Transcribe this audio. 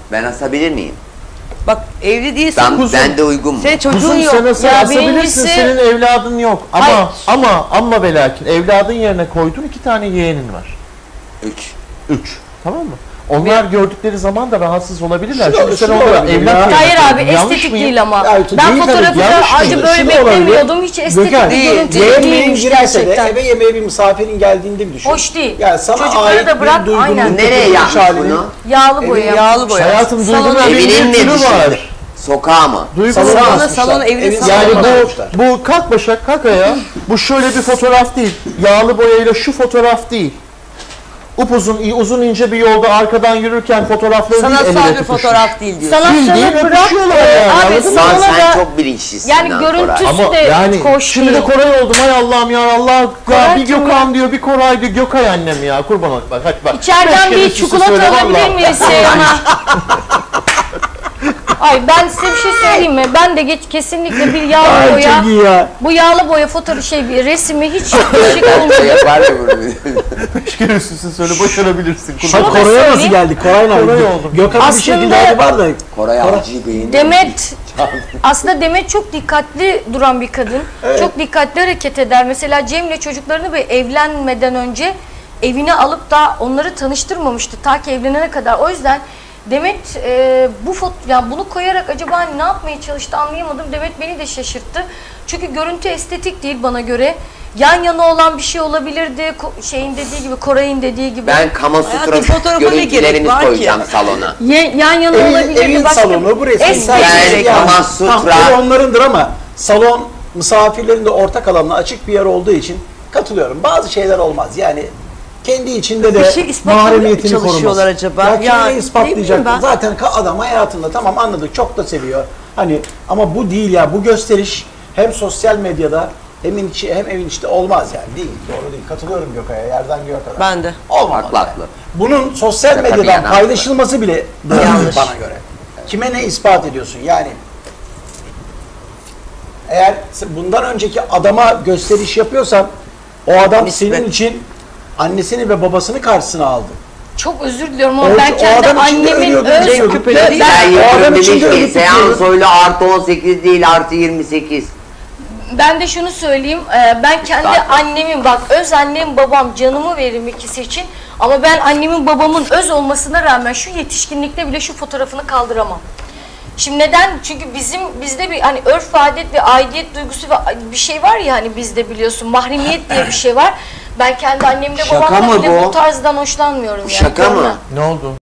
Ben asabilir miyim? Bak evli değilsin. Ben de uygun mu? Senin çocuğun Kuzum yok. sen asabilirsin, senin evladın yok. Ama ve lakin evladın yerine koyduğun 2 tane yeğenin var. 3. Tamam mı? Onlar gördükleri zaman da rahatsız olabilirler. Çünkü sen onlara evlat. Hayır abi, estetik değil ama. Ben fotoğrafı acı böyle beklemiyordum. Hiç estetik bir görüntü değilmiş gerçekten. Eve yemeğe bir misafirin geldiğinde bir düşün. Hoş değil. Yani sana çocukları da bırak, aynen. Nereye yapmış bunu? Yağlı boya. Yağlı boya. Hayatım Duygu'nun evinin ne var. Sokağa mı? Salon evini yani bu kalk Başak, kalk ayağa. Bu şöyle bir fotoğraf değil. Yağlı boyayla şu fotoğraf değil. Uzun ince bir yolda arkadan yürürken fotoğrafları değil, sanatsal bir fotoğraf değil diyorsun. Sanatsal bırak. Abi sen çok bilinçlisin. Yani görüntüsü de yani hoş şimdi de Koray oldum, hay Allah'ım ya, Allah ya, bir Gökhan diyor, bir Koray diyor, Gökay annem ya, kurban ol bak, hadi bak. İçeriden bir çikolata alabilir miyiz Seyhan'a? Ay ben size bir şey söyleyeyim mi? Ben de kesinlikle bir yağlı boya, bu yağlı boya bir resmi hiç yakışık olmuyor. Beş kere üst üste söyle, başarabilirsin. Koray'a nasıl geldik? Koray'la oldum. Gökhan'ın bir şekilde adı var da. Koray Avcı'yı beğendim. Aslında Demet çok dikkatli duran bir kadın. Evet. Çok dikkatli hareket eder. Mesela Cem'le çocuklarını evlenmeden önce evine alıp da onları tanıştırmamıştı ta ki evlenene kadar. O yüzden Demet bunu koyarak acaba ne yapmaya çalıştı anlayamadım. Demet beni de şaşırttı. Çünkü görüntü estetik değil bana göre. Yan yana olan bir şey olabilirdi. Şeyin dediği gibi, Koray'ın dediği gibi. Ben Kama Sutra görüntülerimi koyacağım salona. Yan yana olabilirdi. Evin salonu burası. Yani Kama Sutra. Onlarındır ama salon misafirlerin de ortak alanına açık bir yer olduğu için katılıyorum. Bazı şeyler olmaz. Yani kendi içinde de mahremiyetini çalışıyorlar acaba? Ya kendini ispatlayacak. Zaten adam hayatında tamam anladık, çok da seviyor. Hani ama bu değil ya, bu gösteriş hem sosyal medyada hem evin içinde olmaz yani, değil, doğru değil. Katılıyorum Gökay'a, yerden göğe kadar. Ben de. Olmaz. Haklı. Bunun sosyal medyadan paylaşılması bile yanlış bana göre. Kime ne ispat ediyorsun yani? Eğer bundan önceki adama gösteriş yapıyorsan o adam senin için annesini ve babasını karşısına aldı. Çok özür diliyorum ama ben kendi annemin o adam için de Seyhan Soylu +18 değil +28. Ben de şunu söyleyeyim, ben kendi annemin, öz annem babam, canımı veririm ikisi için ama ben annemin babamın öz olmasına rağmen şu yetişkinlikte bile şu fotoğrafını kaldıramam. Şimdi neden? Çünkü bizde bir hani örf, adet ve aidiyet duygusu ve bir şey var ya, hani bizde biliyorsun mahremiyet diye bir şey var. Ben kendi annemle babamla bile bu tarzdan hoşlanmıyorum yani. Şaka mı? Ne oldu?